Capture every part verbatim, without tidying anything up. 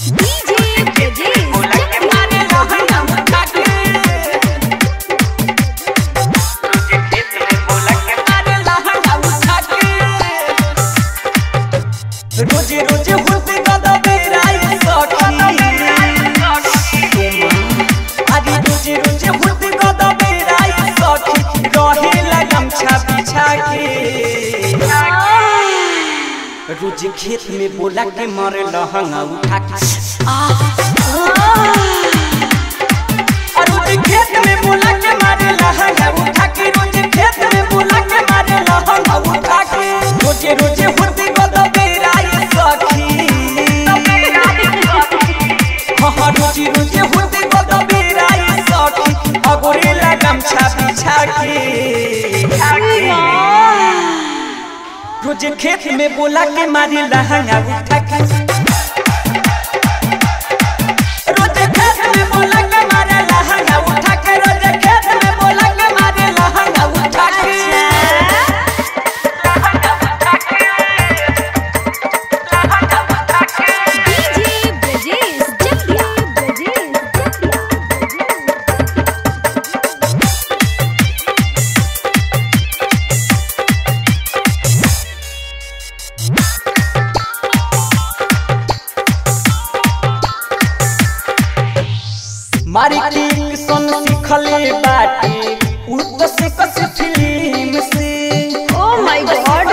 रोजे रोजे होते गदा बेराई सखी अरे रोजे रोजे होते गदा बेराई सखी रहे लगम छापी छाके रोज खेत में बोला के मारे लहंगा उठा के रोज खेत में बोला के मारे लहंगा उठा के रोज खेत में बोला के मारे लहंगा उठा के रोजे रोजे होते गदा रोजी रोजी होते गदा बेराई सखी अगोरे लगम छापी छाके रोज खेत में बोला के मारी लहंगा उठा के रोज खेत में बोला के मारे लहंगा उठा के रोज खेत में बोला के मारे लहंगा उठा के मारी किंग सन सिखले बाटे उत से कस फिल्म से ओ माय गॉड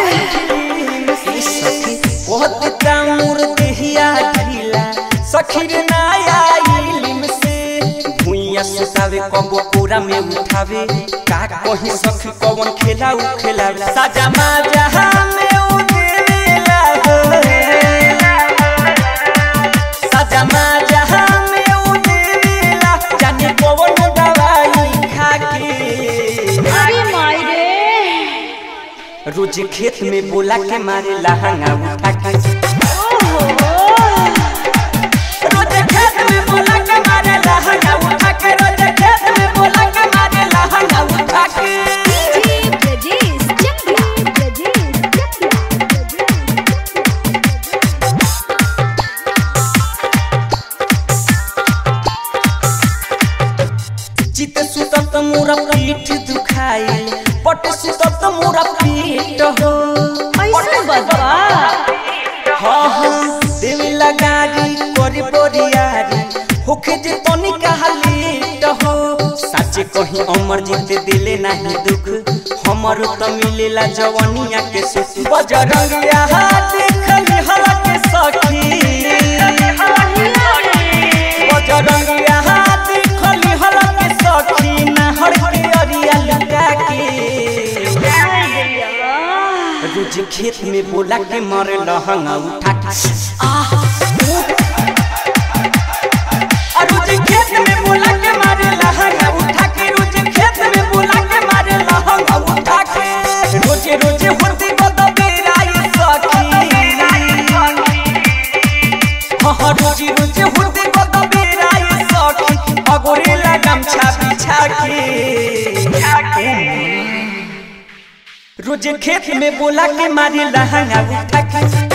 बहुत तामुर देहिया ढीला सखी रे नया इल्म से भुइया सुतावे कबो पूरा में उठावे का कहीं सखी कौन खेला उ खेला साजा माजा में उ देला हो साजा माजा रोज खेत में बोला के मारे लहंगा उठा के रोज खेत में बोला के मारे लहंगा उठा के रोज खेत में बोला के मारे लहंगा उठा के चित सुतत मोरा पीठ दुखाई पट सुतत मोरा पीठ हो ऐसे बाबा हां हां देवी लगारी करी बोरियारी होखे जे तनी कहलीट हो सच कहि अमर जीते दिले नहीं दुख हमर त मिलेला जवानिया के सुख बजरंगिया देखली हला के सखी बजरंगिया देखली हला के सखी नहर के अरिया लगा के रोज खेत में बोला के मारे लहंगा उठा के रोज खेत में बोला के मारे लहंगा उठा के रोज खेत में बोला के मारे लहंगा उठा के रोजे रोजे होते गदा बेराई सखी हां रोजी रोजे होते गदा बेराई सखी अगोरे लगम छापी छाके रोज खेत में बोला के मारी लहंगा उठा के